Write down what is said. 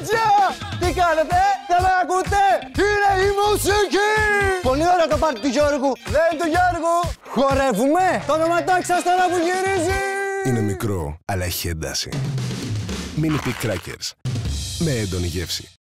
κορίτσια! Τι κάνετε, δεν με ακούτε! Είναι η μουσική! Πολύ ωραίο το πάρτι του Γιώργου. Δεν είναι του Γιώργου. Χορεύουμε. Το ονοματάκι σας τώρα που γυρίζει. Είναι μικρό, αλλά έχει ένταση. Mini Peak Crackers. Με έντονη γεύση.